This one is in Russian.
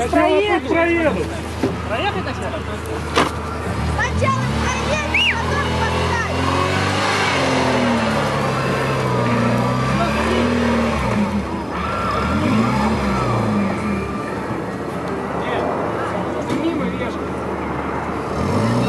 Сейчас проедут. Проедут. Проехать сначала? Сначала проедем, потом поставим. Нет, мимо режет.